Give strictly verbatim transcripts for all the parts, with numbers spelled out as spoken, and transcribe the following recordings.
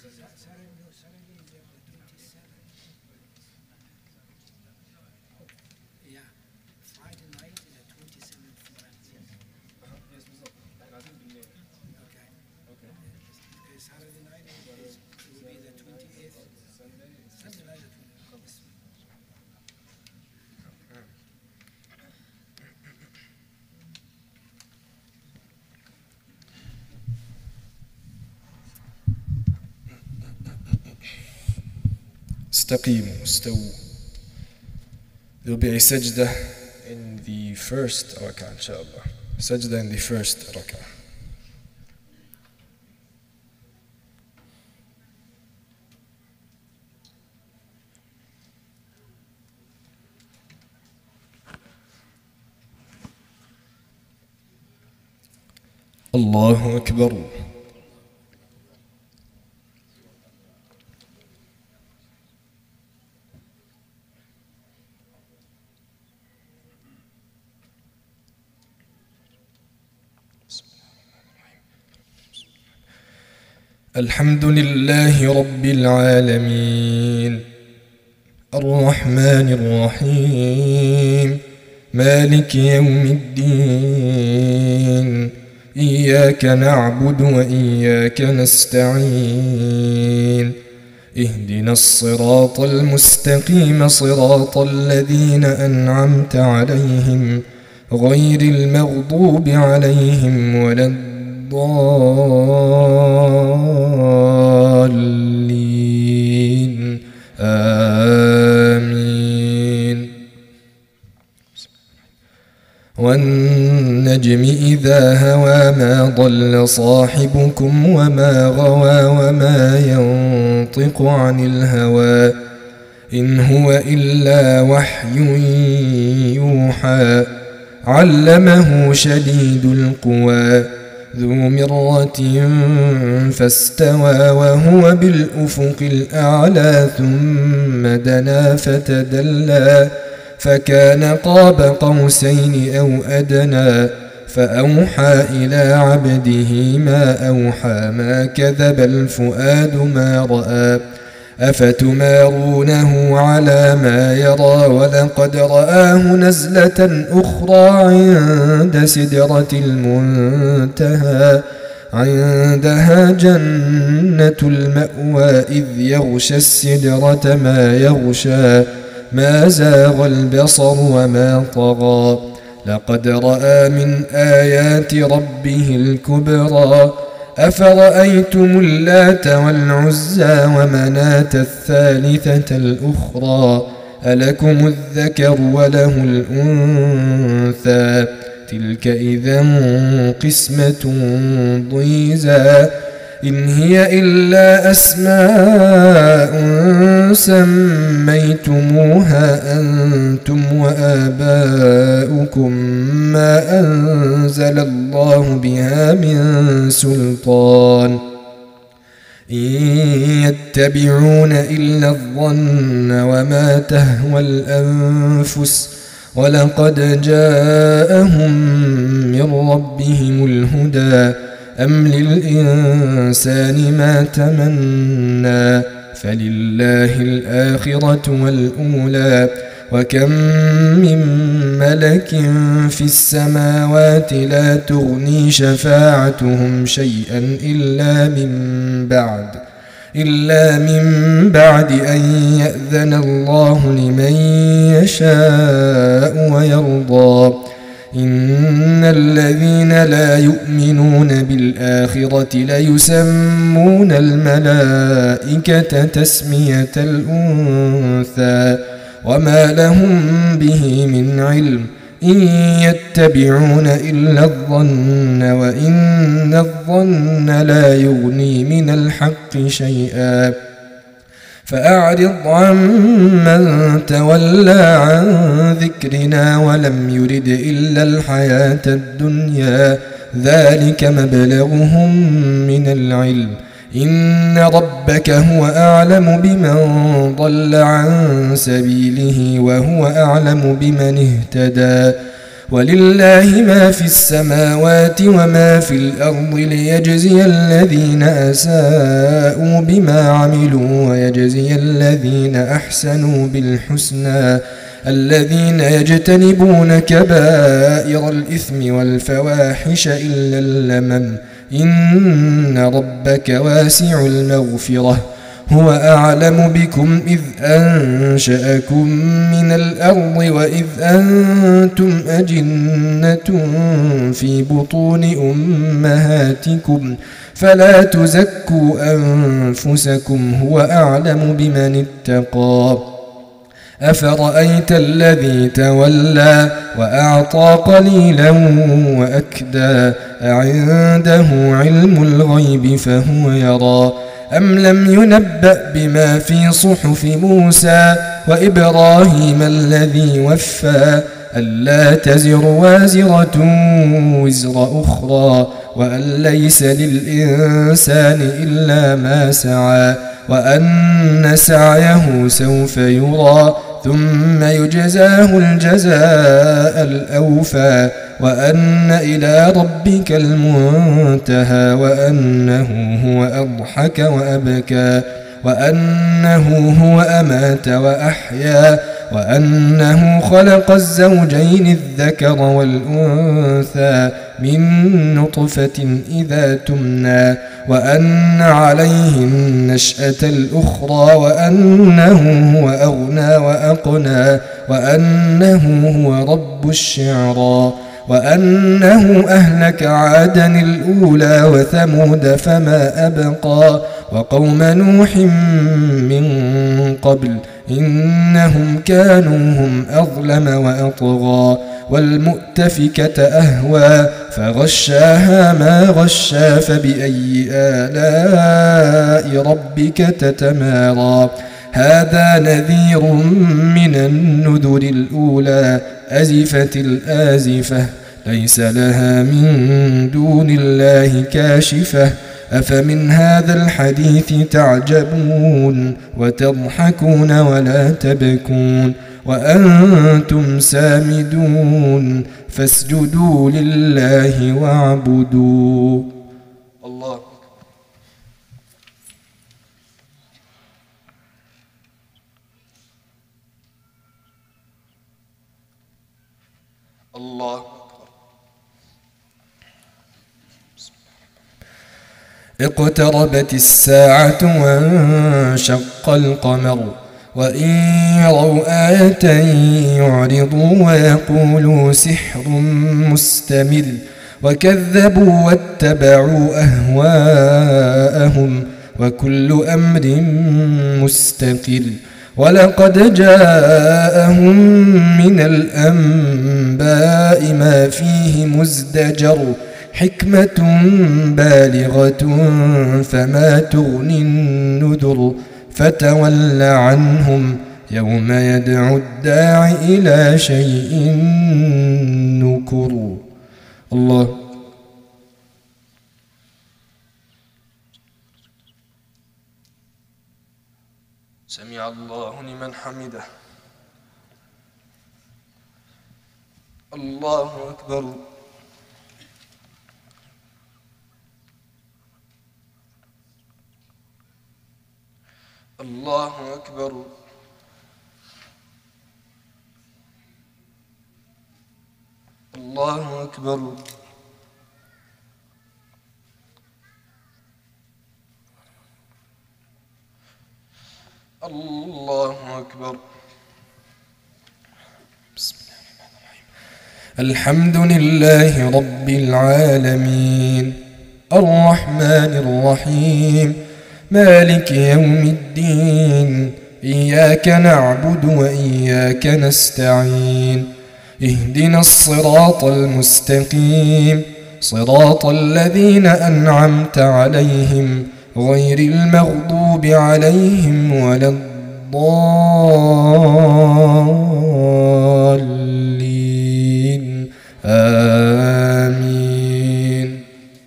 استقيموا استووا. There'll be a sajda in the first rak'ah, inshallah. Sajda in the first rak'ah. الله أكبر. الحمد لله رب العالمين الرحمن الرحيم مالك يوم الدين إياك نعبد وإياك نستعين اهدنا الصراط المستقيم صراط الذين أنعمت عليهم غير المغضوب عليهم ولا الضالين آمين. والنجم إذا هوى ما ضل صاحبكم وما غوى وما ينطق عن الهوى إن هو إلا وحي يوحى علمه شديد القوى ذو مرة فاستوى وهو بالأفق الأعلى ثم دنا فتدلى فكان قاب قوسين أو أدنى فأوحى إلى عبده ما أوحى ما كذب الفؤاد ما رأى أفتمارونه على ما يرى ولقد رآه نزلة أخرى عند سدرة المنتهى عندها جنة المأوى إذ يغشى السدرة ما يغشى ما زاغ البصر وما طغى لقد رأى من آيات ربه الكبرى أفرأيتم اللات والعزى ومناة الثالثة الأخرى ألكم الذكر وله الأنثى تلك إذا قسمة ضيزى إن هي إلا أسماء سميتموها أنتم وآباؤكم ما أنزل الله بها من سلطان إن يتبعون إلا الظن وما تهوى الأنفس ولقد جاءهم من ربهم الهدى أم للإنسان ما تمنى فلله الآخرة والأولى وكم من ملك في السماوات لا تغني شفاعتهم شيئا إلا من بعد إلا من بعد أن يأذن الله لمن يشاء ويرضى إن الذين لا يؤمنون بالآخرة ليسمون الملائكة تسمية الأنثى وما لهم به من علم إن يتبعون إلا الظن وإن الظن لا يغني من الحق شيئا فأعرض عمن تولى عن ذكرنا ولم يرد إلا الحياة الدنيا ذلك مبلغهم من العلم إن ربك هو أعلم بمن ضل عن سبيله وهو أعلم بمن اهتدى ولله ما في السماوات وما في الأرض ليجزي الذين أساءوا بما عملوا ويجزي الذين أحسنوا بالحسنى الذين يجتنبون كبائر الإثم والفواحش إلا اللمم إن ربك واسع المغفرة هو أعلم بكم إذ أنشأكم من الأرض وإذ أنتم أجنة في بطون أمهاتكم فلا تزكوا أنفسكم هو أعلم بمن اتقى أفرأيت الذي تولى وأعطى قليلا وأكدى أعنده علم الغيب فهو يرى أم لم ينبأ بما في صحف موسى وإبراهيم الذي وفى ألا تزر وازرة وزر أخرى وأن ليس للإنسان إلا ما سعى وأن سعيه سوف يرى ثم يجزاه الجزاء الأوفى وأن إلى ربك المنتهى وأنه هو أضحك وأبكى وأنه هو أمات وأحيا وأنه خلق الزوجين الذكر والأنثى من نطفة إذا تمنى وأن عليه النشأة الأخرى وأنه هو أغنى وأقنى وأنه هو رب الشعرى وأنه أهلك عادا الأولى وثمود فما أبقى وقوم نوح من قبل إنهم كانوا هم أظلم وأطغى والمؤتفكة أهوى فغشاها ما غشا فبأي آلاء ربك تتمارى هذا نذير من النذر الأولى أزفت الآزفة ليس لها من دون الله كاشفة أفمن هذا الحديث تعجبون وتضحكون ولا تبكون وأنتم سامدون فاسجدوا لله واعبدوا الله الله اقتربت الساعة وانشق القمر وإن يروا آية يعرضوا ويقولوا سحر مستمر وكذبوا واتبعوا أهواءهم وكل أمر مستقر ولقد جاءهم من الأنباء ما فيه مزدجر حكمة بالغة فما تغني النذر فتول عنهم يوم يدعو الداع إلى شيء نكر الله سمع الله لمن حمده الله أكبر الله أكبر الله أكبر الله أكبر بسم الله الرحمن الرحيم الحمد لله رب العالمين الرحمن الرحيم مالك يوم الدين إياك نعبد وإياك نستعين اهدنا الصراط المستقيم صراط الذين أنعمت عليهم غير المغضوب عليهم ولا الضالين آمين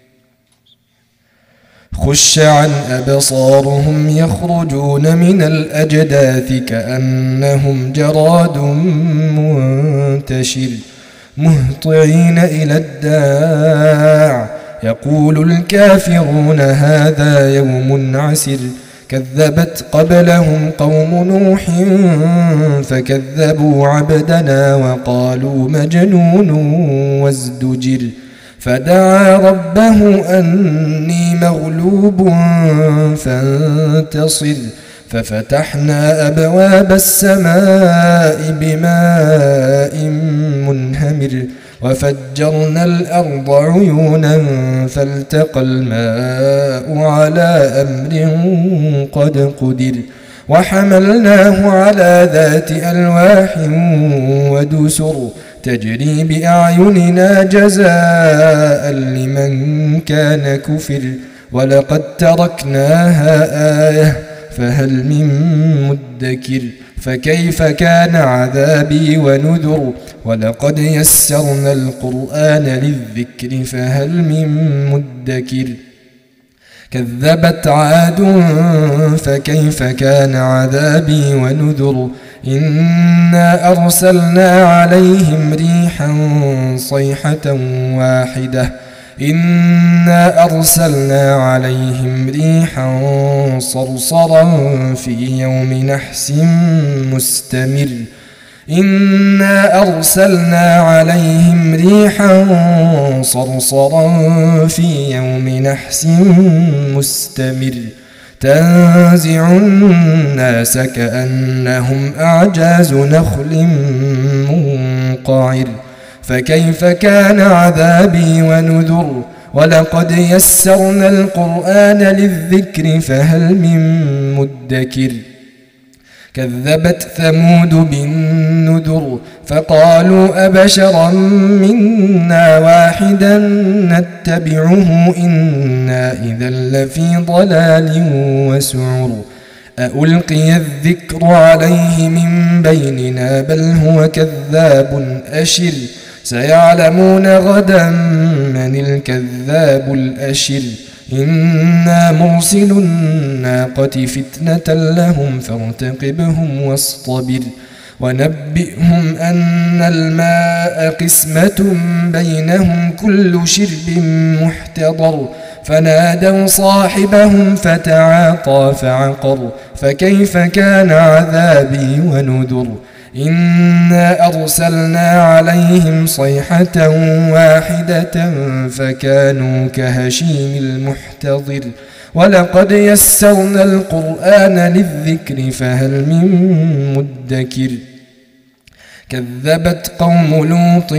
خش عن أبصارهم يخرجون من الأجداث كأنهم جراد منتشر مهطعين إلى الداع يقول الكافرون هذا يوم عسر كذبت قبلهم قوم نوح فكذبوا عبدنا وقالوا مجنون وازدجر فدعا ربه أني مغلوب فانتصر ففتحنا أبواب السماء بماء منهمر وفجرنا الأرض عيونا فالتقى الماء على أمر قد قدر وحملناه على ذات ألواح ودسر تجري بأعيننا جزاء لمن كان كفر ولقد تركناها آية فهل من مدكر فكيف كان عذابي ونذر ولقد يسرنا القرآن للذكر فهل من مدكر كذبت عاد فكيف كان عذابي ونذر إنا أرسلنا عليهم ريحا صيحة واحدة إنا أرسلنا عليهم ريحا صرصرا في يوم نحس مستمر إنا أرسلنا عليهم ريحا صرصرا في يوم نحس مستمر تنزع الناس كأنهم أعجاز نخل منقعر فكيف كان عذابي ونذر ولقد يسرنا القرآن للذكر فهل من مدكر كذبت ثمود بالنذر فقالوا أبشرا منا واحدا نتبعه إنا إذا لفي ضلال وسعر أألقي الذكر عليه من بيننا بل هو كذاب أشر سيعلمون غدا من الكذاب الأشر إنا مرسل الناقة فتنة لهم فارتقبهم واصطبر ونبئهم أن الماء قسمة بينهم كل شرب محتضر فنادوا صاحبهم فتعاطى فعقر فكيف كان عذابي ونذر إنا أرسلنا عليهم صيحة واحدة فكانوا كهشيم المحتضر ولقد يسرنا القرآن للذكر فهل من مدكر كذبت قوم لوط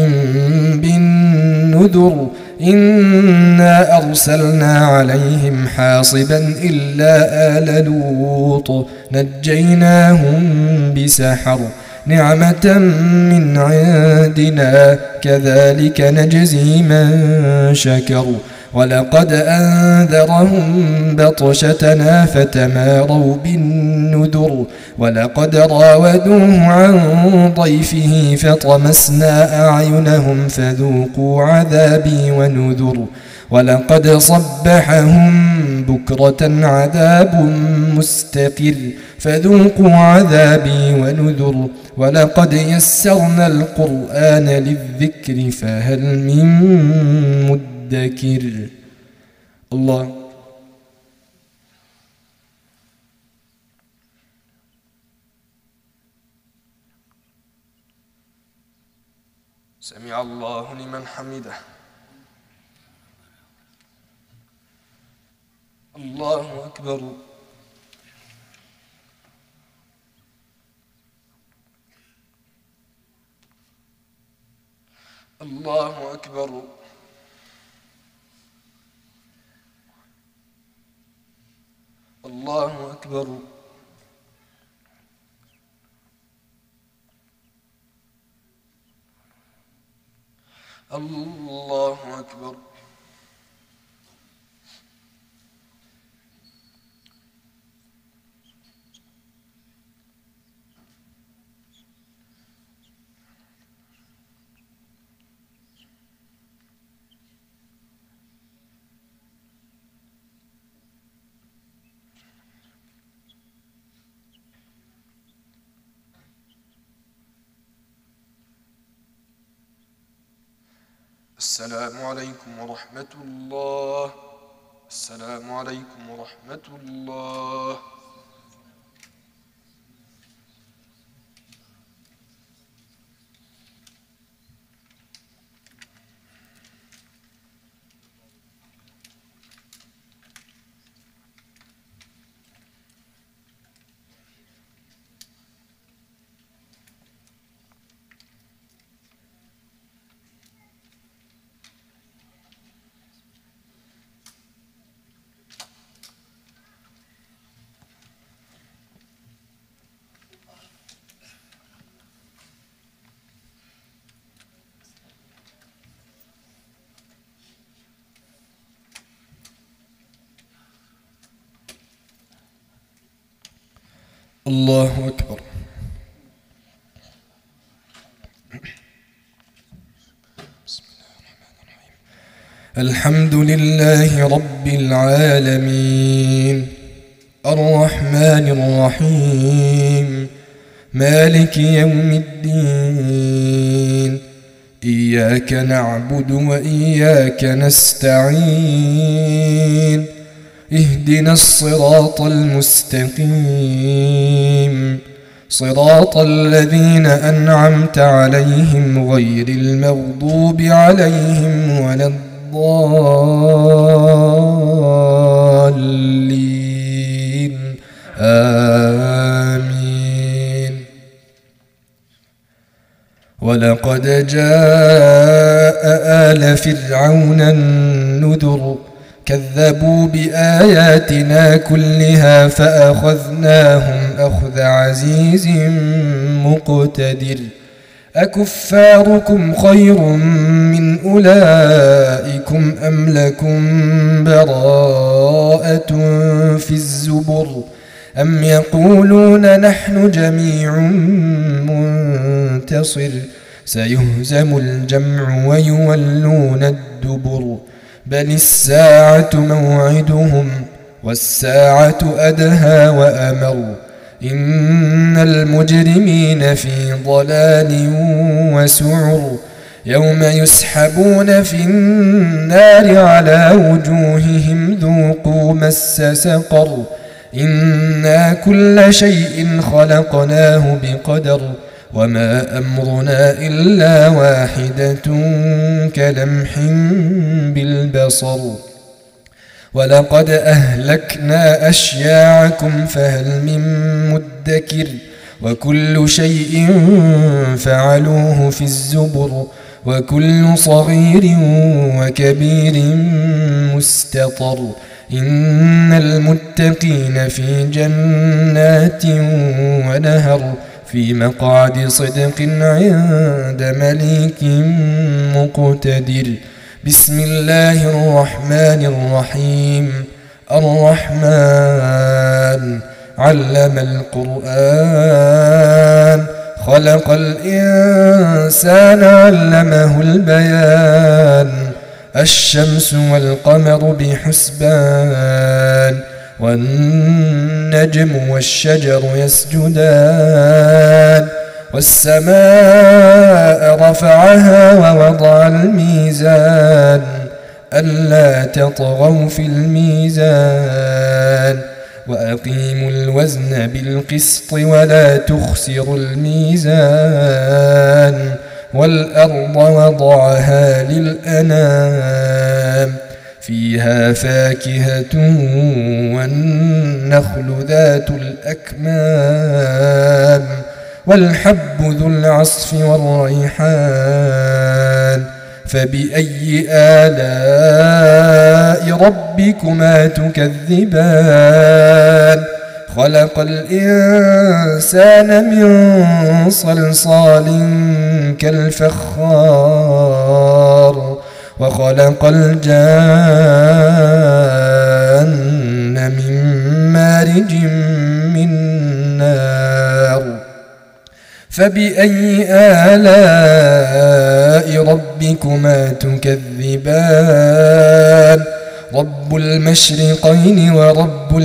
بالنذر إنا أرسلنا عليهم حاصبا إلا آل لوط نجيناهم بسحر نعمة من عندنا كذلك نجزي من شكر ولقد أنذرهم بطشتنا فتماروا بالنذر ولقد راودوه عن ضيفه فطمسنا أعينهم فذوقوا عذابي ونذر ولقد صبحهم بكرة عذاب مستقر فذوقوا عذابي ونذر ولقد يسرنا القرآن للذكر فهل من مدكر الله سمع الله لمن حمده الله أكبر الله أكبر الله أكبر الله أكبر السلام عليكم ورحمة الله. السلام عليكم ورحمة الله. الله أكبر. بسم الله الرحمن الرحيم. الحمد لله رب العالمين الرحمن الرحيم مالك يوم الدين إياك نعبد وإياك نستعين اهدنا الصراط المستقيم صراط الذين أنعمت عليهم غير المغضوب عليهم ولا الضالين آمين. ولقد جاء آل فرعون النذر كذبوا بآياتنا كلها فأخذناهم أخذ عزيز مقتدر. أكفاركم خير من أولئكم أم لكم براءة في الزبر أم يقولون نحن جميع منتصر سيهزم الجمع ويولون الدبر بل الساعة موعدهم والساعة أدهى وأمر إن المجرمين في ضلال وسعر يوم يسحبون في النار على وجوههم ذوقوا مس سقر إنا كل شيء خلقناه بقدر وما أمرنا إلا واحدة كلمح بالبصر ولقد أهلكنا أشياعكم فهل من مدكر وكل شيء فعلوه في الزبر وكل صغير وكبير مستطر إن المتقين في جنات ونهر في مقعد صدق عند مليك مقتدر. بسم الله الرحمن الرحيم. الرحمن علم القرآن خلق الإنسان علمه البيان الشمس والقمر بحسبان والنجم والشجر يسجدان والسماء رفعها ووضع الميزان ألا تطغوا في الميزان وأقيموا الوزن بالقسط ولا تخسروا الميزان والأرض وضعها للأنام فيها فاكهة والنخل ذات الأكمام والحب ذو العصف والريحان فبأي آلاء ربكما تكذبان خلق الإنسان من صلصال كالفخار وخلق الجان من مارج من نار فبأي آلاء ربكما تكذبان رب المشرقين ورب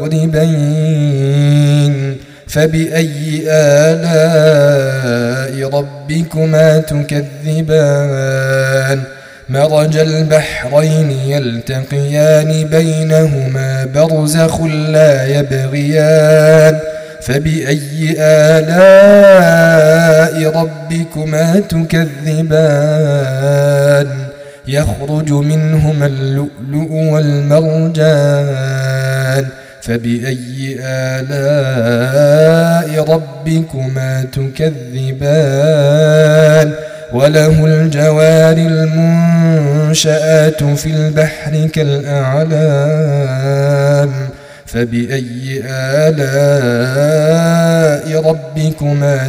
المغربين فبأي آلاء ربكما تكذبان مرج البحرين يلتقيان بينهما برزخ لا يبغيان فبأي آلاء ربكما تكذبان يخرج منهما اللؤلؤ والمرجان فبأي آلاء ربكما تكذبان وله الجوار المنشآت في البحر كالأعلام فبأي آلاء ربكما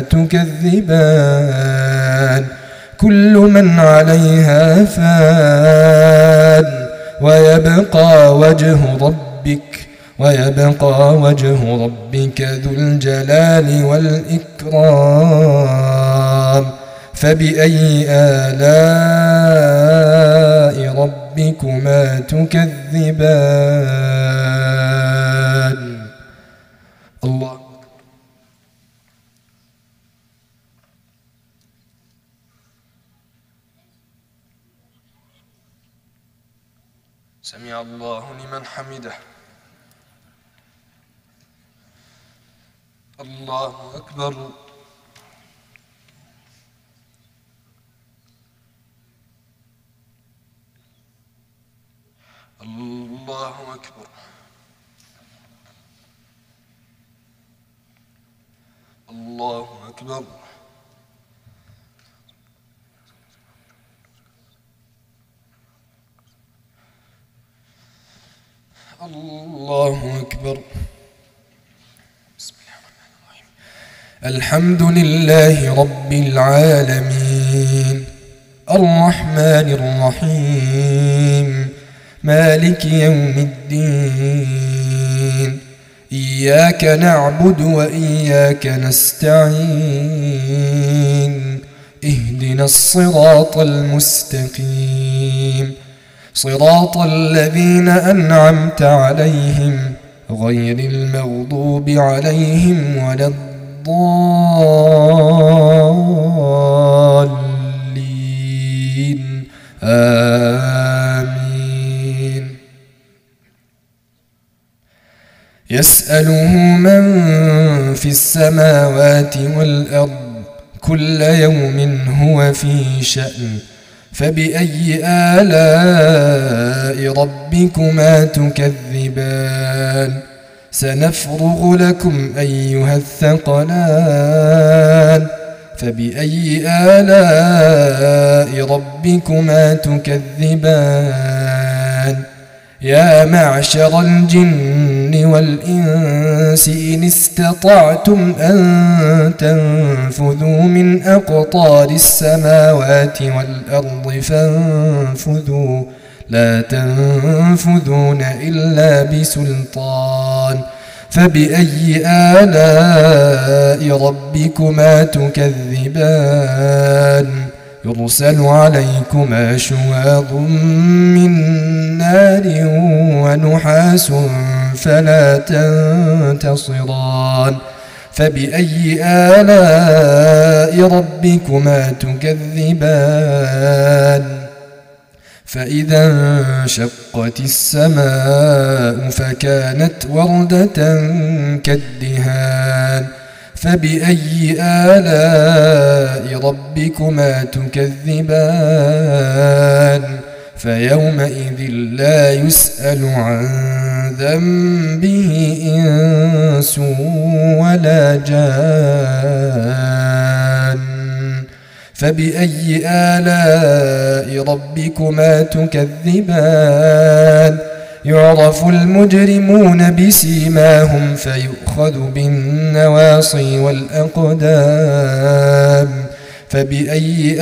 تكذبان كل من عليها فان ويبقى وجه ربك ويبقى وجه ربك ذو الجلال والإكرام فبأي آلاء ربكما تكذبان الله سمع الله لمن حمده الله أكبر الله أكبر الله أكبر الله أكبر بسم الله الرحمن الرحيم الحمد لله رب العالمين الرحمن الرحيم مالك يوم الدين إياك نعبد وإياك نستعين اهدنا الصراط المستقيم صراط الذين أنعمت عليهم غير المغضوب عليهم ولا الضالين آمين يسأله من في السماوات والأرض كل يوم هو في شأن فبأي آلاء ربكما تكذبان سنفرغ لكم أيها الثقلان فبأي آلاء ربكما تكذبان يا معشر الجن والإنس إن استطعتم أن تنفذوا من أقطار السماوات والأرض فانفذوا لا تنفذون إلا بسلطان فبأي آلاء ربكما تكذبان يرسل عليكما شواظ من نار ونحاس فلا تنتصران فبأي آلاء ربكما تكذبان فإذا انشقت السماء فكانت وردة كالدهان فبأي آلاء ربكما تكذبان فيومئذ لا يسأل عن ذنبه إنس ولا جان فبأي آلاء ربكما تكذبان يعرف المجرمون بسيماهم فيؤخذ بالنواصي والأقدام فبأي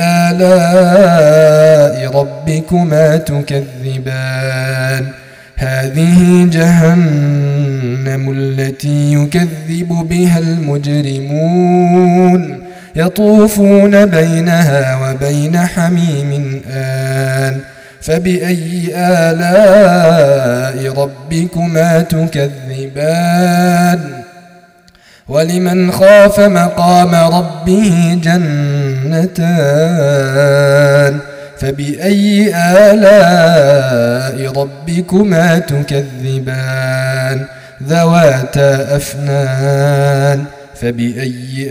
آلاء ربكما تكذبان هذه جهنم التي يكذب بها المجرمون يطوفون بينها وبين حميم آن فبأي آلاء ربكما تكذبان ولمن خاف مقام ربه جنتان فبأي آلاء ربكما تكذبان ذواتا أفنان فبأي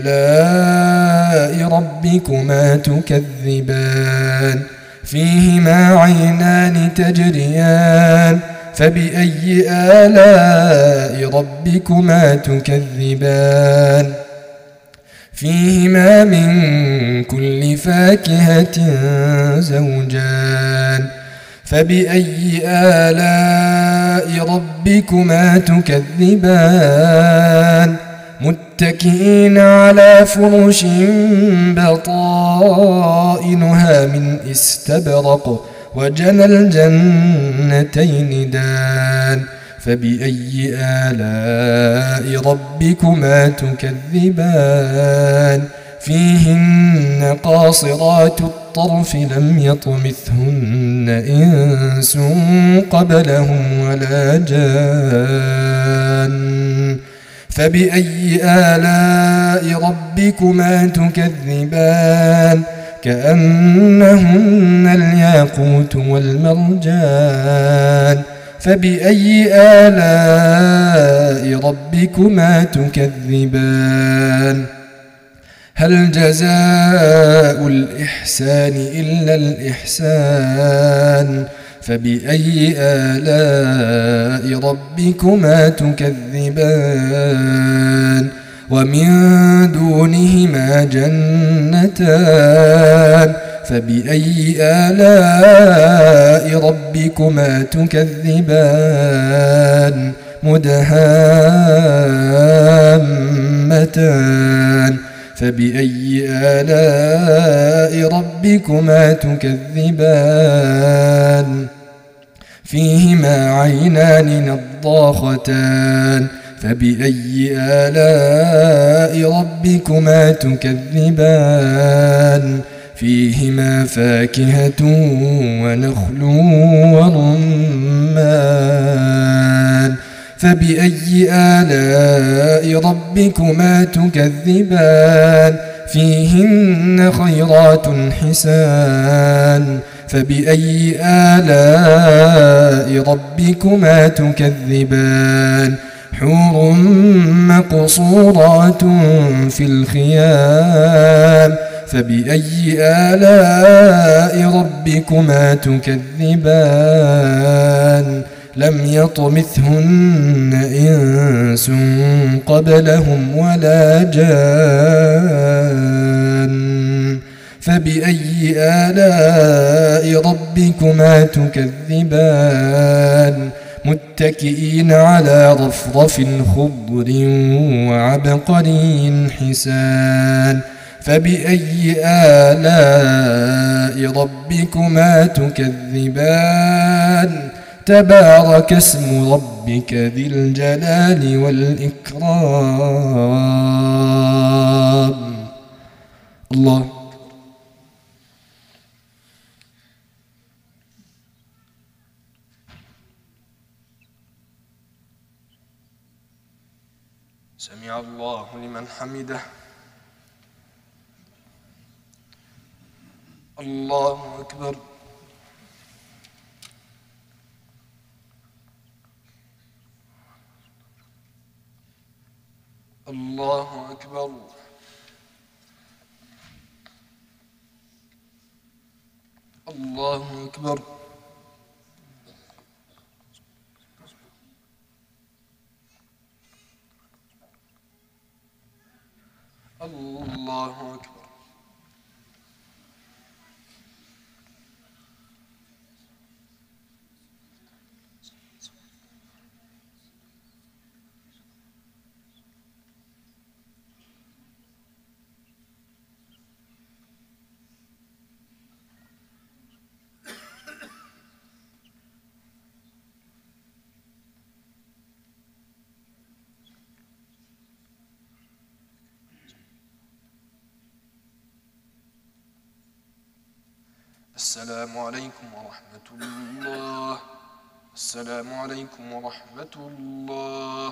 آلاء ربكما تكذبان فيهما عينان تجريان فبأي آلاء ربكما تكذبان فيهما من كل فاكهة زوجان فبأي آلاء ربكما تكذبان متكئين على فرش بطائنها من استبرق وجنى الجنتين دان فبأي آلاء ربكما تكذبان فيهن قاصرات الطرف لم يطمثهن إنس قبلهم ولا جان فبأي آلاء ربكما تكذبان كأنهن الياقوت والمرجان فبأي آلاء ربكما تكذبان هل جزاء الإحسان إلا الإحسان فبأي آلاء ربكما تكذبان ومن دونهما جنتان فبأي آلاء ربكما تكذبان مدهامتان فبأي آلاء ربكما تكذبان فيهما عينان نضاختان فبأي آلاء ربكما تكذبان فيهما فاكهة ونخل ورمان فبأي آلاء ربكما تكذبان فيهن خيرات حسان فبأي آلاء ربكما تكذبان حور مقصورات في الخيام فبأي آلاء ربكما تكذبان لم يطمثهن إنس قبلهم ولا جان فبأي آلاء ربكما تكذبان متكئين على رفرف خضر وعبقري حسان فبأي آلاء ربكما تكذبان تبارك اسم ربك ذي الجلال والإكرام. الله. سمع الله لمن حمده. الله أكبر. الله أكبر. الله أكبر. الله أكبر. السلام عليكم ورحمة الله. السلام عليكم ورحمة الله.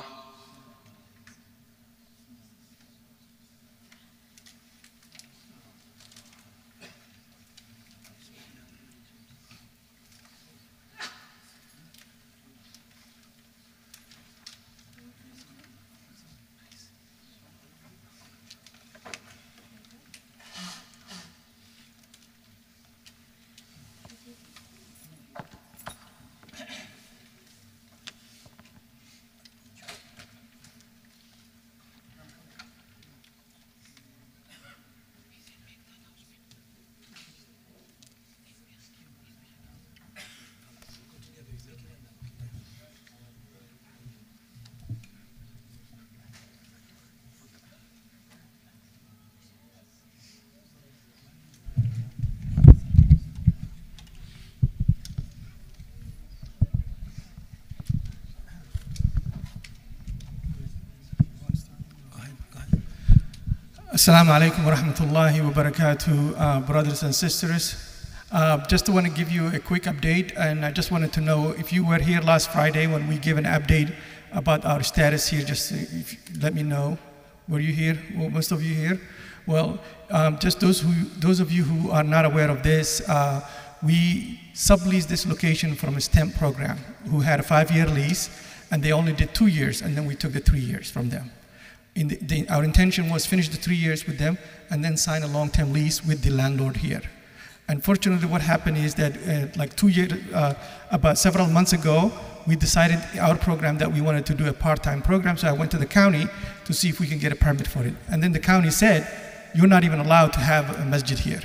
Assalamu alaikum wa rahmatullahi wa barakatuh, uh, brothers and sisters. Uh, just want to give you a quick update, and I just wanted to know if you were here last Friday when we gave an update about our status here, just if you let me know. Were you here? Well, most of you here? Well, um, just those, who, those of you who are not aware of this, uh, we subleased this location from a STEM program who had a five-year lease, and they only did two years, and then we took the three years from them. In the, the, our intention was finish the three years with them and then sign a long-term lease with the landlord here. Unfortunately, what happened is that uh, like two years, uh, about several months ago, we decided our program that we wanted to do a part-time program, so I went to the county to see if we can get a permit for it. And then the county said, you're not even allowed to have a masjid here.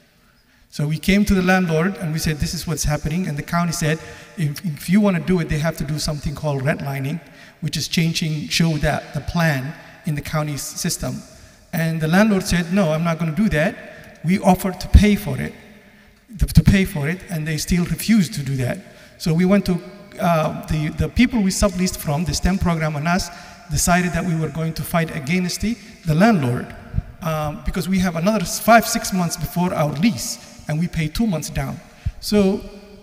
So we came to the landlord and we said, this is what's happening, and the county said, if, if you want to do it, they have to do something called redlining, which is changing, show that the plan in the county's system. And the landlord said, no, I'm not going to do that. We offered to pay for it, to pay for it, and they still refused to do that. So we went to, uh, the, the people we subleased from, the STEM program and us, decided that we were going to fight against the, the landlord um, because we have another five, six months before our lease, and we pay two months down. So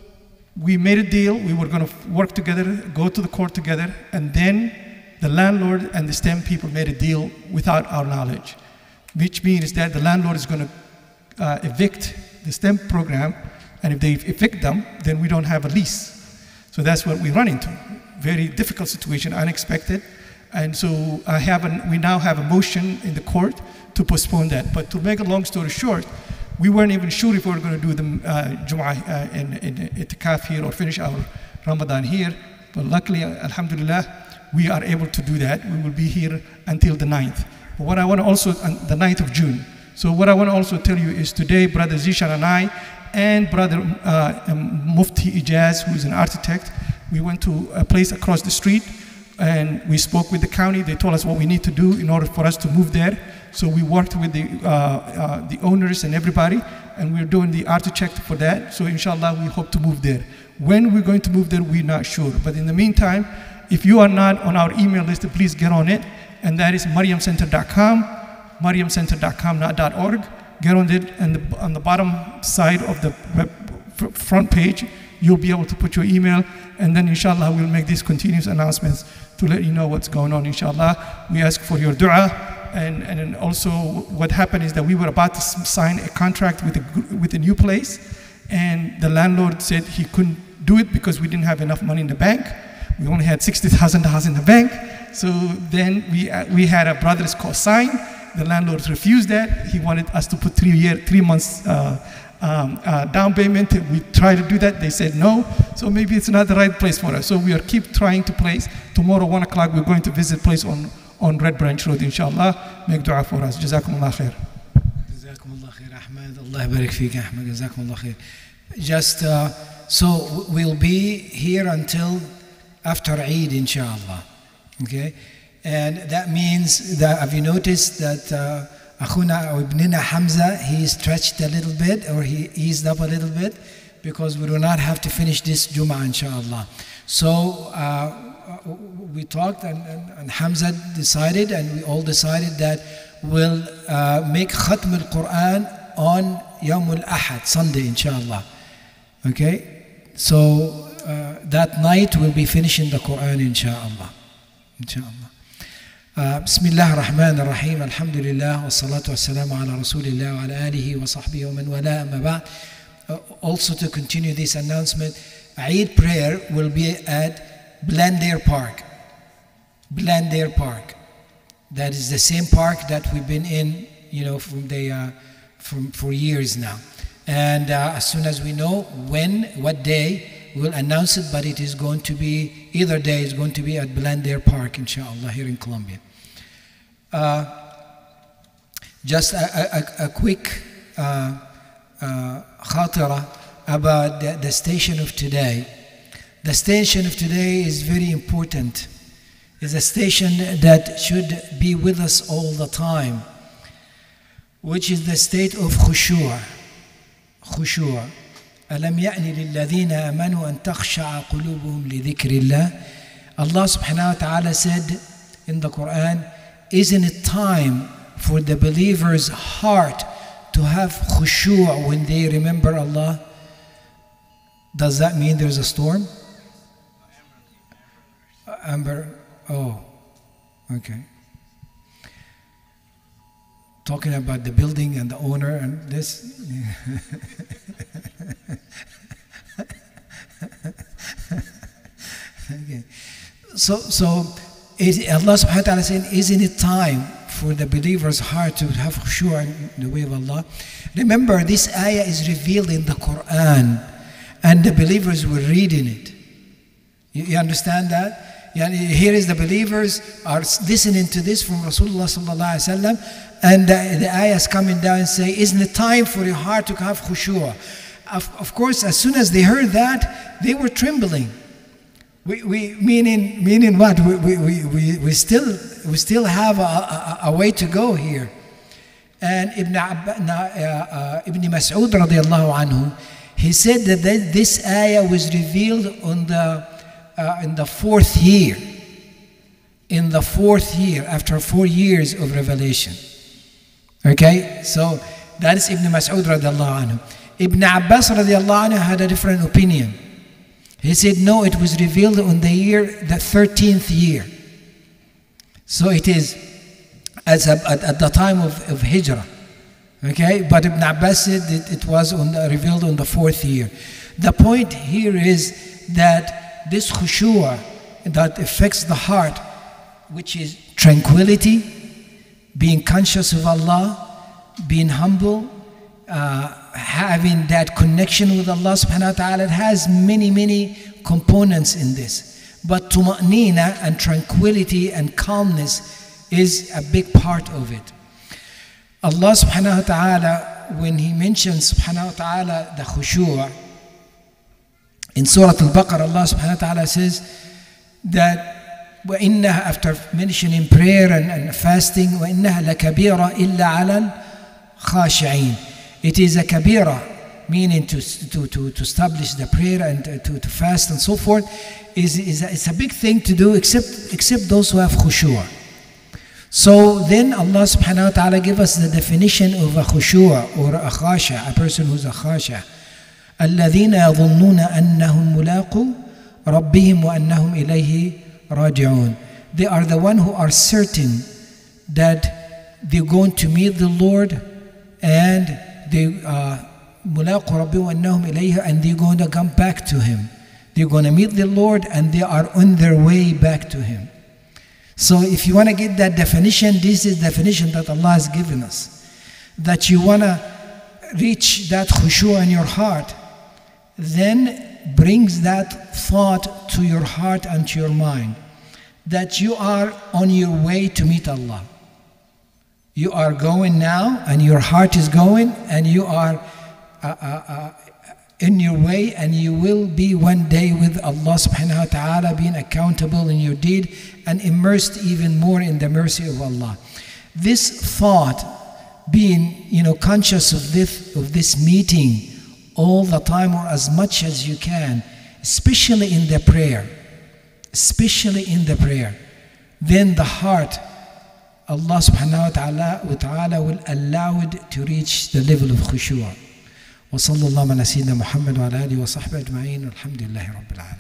we made a deal, we were going to work together, go to the court together, and then the landlord and the STEM people made a deal without our knowledge, which means that the landlord is going to uh, evict the STEM program, and if they evict them, then we don't have a lease. So that's what we run into. Very difficult situation, unexpected. And so I have an, we now have a motion in the court to postpone that. But to make a long story short, we weren't even sure if we were going to do the uh, Jum'ah uh, in, in Itikaf here or finish our Ramadan here. But luckily, alhamdulillah, we are able to do that. We will be here until the ninth. But what I want to also, uh, the ninth of June. So what I want to also tell you is today, Brother Zishan and I, and Brother uh, um, Mufti Ijaz, who is an architect, we went to a place across the street and we spoke with the county. They told us what we need to do in order for us to move there. So we worked with the, uh, uh, the owners and everybody, and we're doing the architect for that. So inshallah, we hope to move there. When we're going to move there, we're not sure. But in the meantime, if you are not on our email list, please get on it. And that is mariam center dot com, mariam center dot com, not .org. Get on it, and the, on the bottom side of the web front page, you'll be able to put your email, and then inshallah we'll make these continuous announcements to let you know what's going on, inshallah. We ask for your dua, and, and also what happened is that we were about to sign a contract with a, with a new place, and the landlord said he couldn't do it because we didn't have enough money in the bank. We only had sixty thousand dollars in the bank. So then we, uh, we had a brother's co-sign. The landlord refused that. He wanted us to put three, year, three months uh, um, uh, down payment. We tried to do that. They said no. So maybe it's not the right place for us. So we are keep trying to place. Tomorrow, one o'clock, we're going to visit place on, on Red Branch Road, inshallah. Make dua for us. Jazakumullah khair. Jazakumullah khair, Ahmed. Allah barik feek, Ahmed. Jazakumullah khair. Just, uh, so we'll be here until after Eid, inshallah. Okay? And that means that, have you noticed that uh, Akhuna or Ibnina Hamza, he stretched a little bit, or he eased up a little bit, because we do not have to finish this Jum'ah, inshallah. So uh, we talked, and, and, and Hamza decided, and we all decided that we'll uh, make Khatm al-Quran on Yawm al-Ahad, Sunday, inshallah. Okay? So uh, that night we'll be finishing the Quran, inshallah. Inshallah. Uh, Bismillah ar-Rahman ar-Rahim, alhamdulillah, wa salatu wa salamu ala rasulillah wa ala alihi wa sahbihi wa man wala, amma ba'd. Uh, also to continue this announcement, Eid prayer will be at Blandair Park. Blandair Park. That is the same park that we've been in, you know, from the, uh, from, for years now. And uh, as soon as we know when, what day, we'll announce it, but it is going to be, either day is going to be at Blandair Park, inshallah, here in Colombia. Uh, just a, a, a quick uh, uh, khatira about the, the station of today. The station of today is very important. It's a station that should be with us all the time, which is the state of khushu'. Khushu'. ألم يأن للذين آمنوا أن تخشع قلوبهم لذكر الله. Allah subhanahu wa ta'ala said in the Quran, isn't it time for the believer's heart to have khushu' when they remember Allah? Does that mean there's a storm? Amber, oh, okay. Talking about the building and the owner and this. Okay. So, so is, Allah subhanahu wa ta'ala saying, isn't it time for the believer's heart to have khushu' in the way of Allah? Remember, this ayah is revealed in the Quran, and the believers were reading it. You, you understand that? Yeah, here is the believers are listening to this from Rasulullah sallallahu alaihi wasallam, and the, the ayah is coming down and say, isn't it time for your heart to have khushu'? Of, of course, as soon as they heard that, they were trembling. We, we meaning meaning what? We, we, we, we still we still have a, a, a way to go here. And Ibn, Ab, uh, uh, Ibn Mas'ud radiallahu anhu, he said that this ayah was revealed on the uh, in the fourth year. In the fourth year, after four years of revelation. Okay, so that is Ibn Mas'ud radiallahu anhu. Ibn Abbas radiallahu anhu had a different opinion. He said, no, it was revealed on the year, the thirteenth year. So it is as a, at, at the time of, of Hijrah. Okay, but Ibn Abbas said that it was on the, revealed on the fourth year. The point here is that this khushu' that affects the heart, which is tranquility, being conscious of Allah, being humble, uh, having that connection with Allah subhanahu wa ta'ala, it has many, many components in this. But tuma'nina and tranquility and calmness is a big part of it. Allah subhanahu wa ta'ala, when He mentions subhanahu wa ta'ala the khushu', in Surah Al-Baqarah, Allah subhanahu wa ta'ala says that وَإِنَّهَا, after mentioning prayer and, and fasting, وَإِنَّهَا لَكَبِيرَةٌ إِلَّا عَلَى الْخَاشِعِينَ. It is a kabira, meaning to, to, to, to establish the prayer and to, to fast and so forth. Is, is a, it's a big thing to do, except, except those who have khushu'. So then Allah subhanahu wa ta'ala give us the definition of a khushu' or a khasha, a person who's a khasha. الَّذِينَ يَظُنُّونَ أَنَّهُمْ مُلَاقُوا رَبِّهِمْ وَأَنَّهُمْ إِلَيْهِ رَاجِعُونَ. They are the one who are certain that they're going to meet the Lord, and they مُلَاقُوا رَبِّهِمْ وَأَنَّهُمْ إِلَيْهِ, and they're going to come back to Him. They're going to meet the Lord and they are on their way back to Him. So if you want to get that definition, this is the definition that Allah has given us. That you want to reach that khushu' in your heart, then brings that thought to your heart and to your mind, that you are on your way to meet Allah. You are going now, and your heart is going, and you are uh, uh, uh, in your way, and you will be one day with Allah subhanahu wa ta'ala, being accountable in your deed and immersed even more in the mercy of Allah. This thought, being you know conscious of this of this meeting all the time, or as much as you can, especially in the prayer, especially in the prayer, then the heart, Allah subhanahu wa ta'ala, wa ta'ala will allow it to reach the level of khushu'. Wa sallallahu ala sayyidina Muhammad wa ala alihi wa sahbihi ajma'in. Alhamdulillahi rabbil alamin.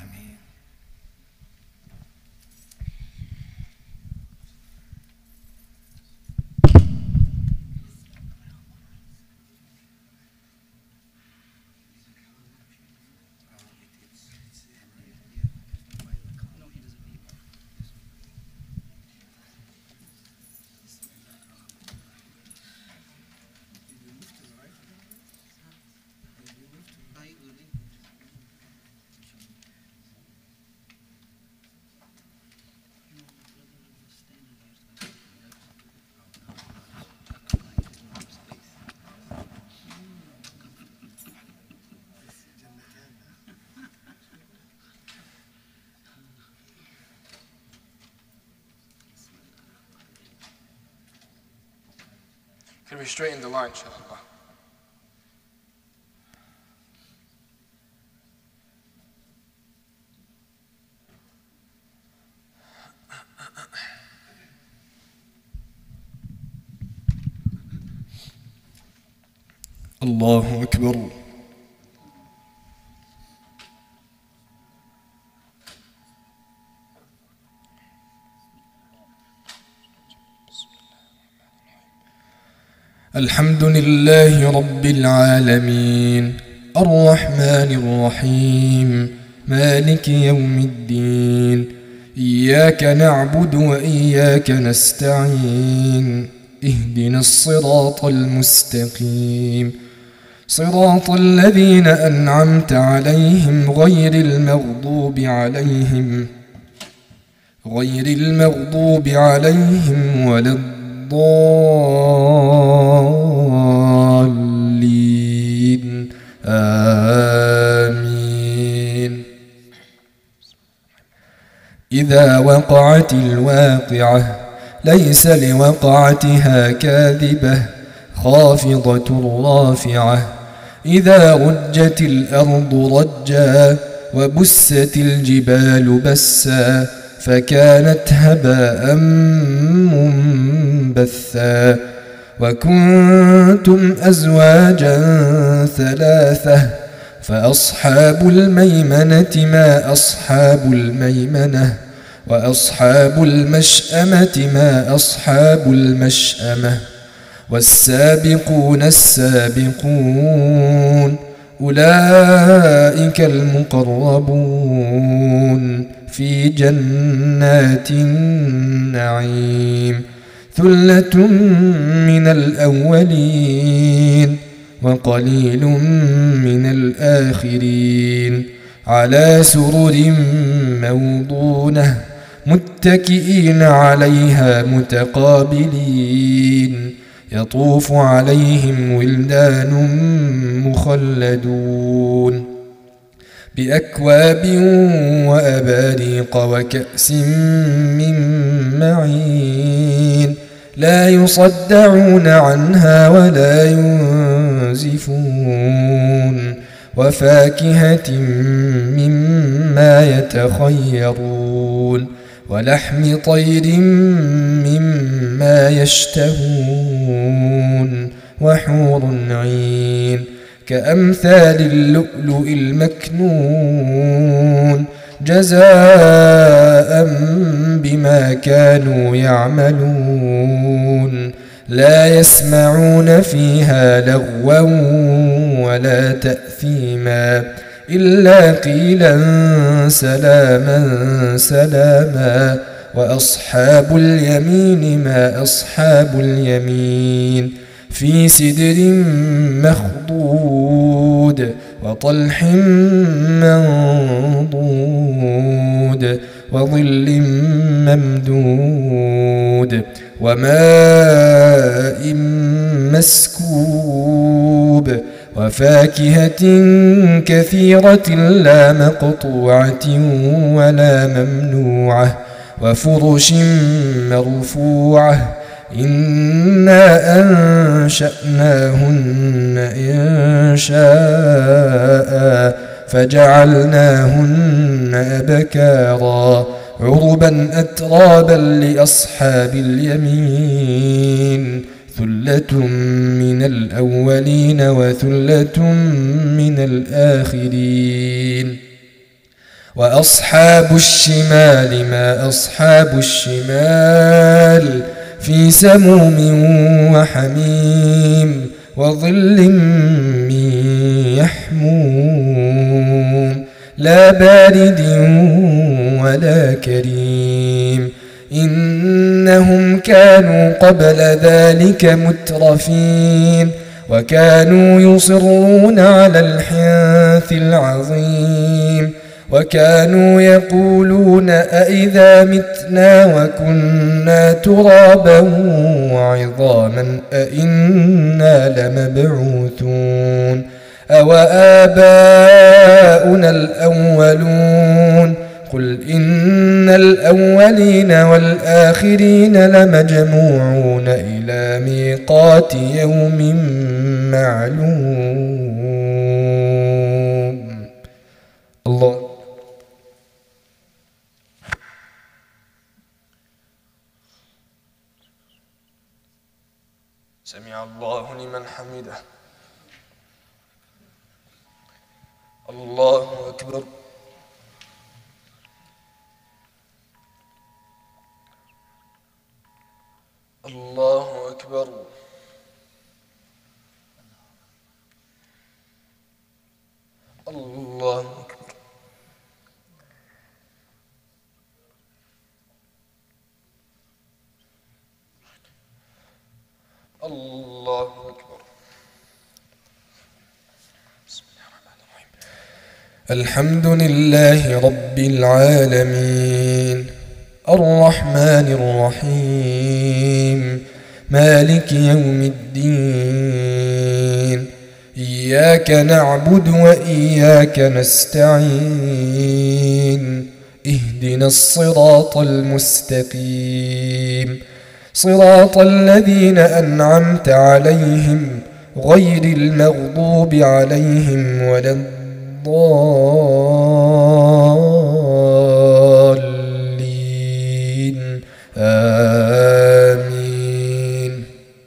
Can we straighten the line, inshallah? الله أكبر. الحمد لله رب العالمين الرحمن الرحيم مالك يوم الدين إياك نعبد وإياك نستعين اهدنا الصراط المستقيم صراط الذين أنعمت عليهم غير المغضوب عليهم غير المغضوب عليهم ولا الضالين آمين. إذا وقعت الواقعة ليس لوقعتها كاذبة خافضة رافعة إذا رجت الأرض رجا وبست الجبال بسا فكانت هباء منبثا وكنتم أزواجا ثلاثة فأصحاب الميمنة ما أصحاب الميمنة وأصحاب المشأمة ما أصحاب المشأمة والسابقون السابقون أولئك المقربون في جنات النعيم ثلة من الأولين وقليل من الآخرين على سرر موضونة متكئين عليها متقابلين يطوف عليهم ولدان مخلدون بأكواب وأباريق وكأس من معين لا يصدعون عنها ولا ينزفون وفاكهة مما يتخيرون ولحم طير مما يشتهون وحور عين كأمثال اللؤلؤ المكنون جزاء بما كانوا يعملون لا يسمعون فيها لغوا ولا تأثيما إلا قيلا سلاما سلاما وأصحاب اليمين ما أصحاب اليمين في سدر مخضود وطلح منضود وظل ممدود وماء مسكوب وفاكهة كثيرة لا مقطوعة ولا ممنوعة وفرش مرفوعة إنا أنشأناهن إن شاء فجعلناهن أبكارا عربا أترابا لأصحاب اليمين ثلة من الأولين وثلة من الآخرين وأصحاب الشمال ما أصحاب الشمال في سموم وحميم وظل من يحموم لا بارد ولا كريم إنهم كانوا قبل ذلك مترفين وكانوا يصرون على الحنث العظيم وكانوا يقولون أئذا متنا وكنا ترابا وعظاما أئنا لمبعوثون أوآباؤنا الأولون قل إن الأولين والآخرين لمجموعون إلى ميقات يوم معلوم. الله سمع الله لمن حمده. الله أكبر. الله أكبر. الله أكبر. الله أكبر. بسم الله الرحمن الرحيم. الحمد لله رب العالمين الرحمن الرحيم مالك يوم الدين إياك نعبد وإياك نستعين اهدنا الصراط المستقيم صراط الذين أنعمت عليهم غير المغضوب عليهم ولا الضالين آمين.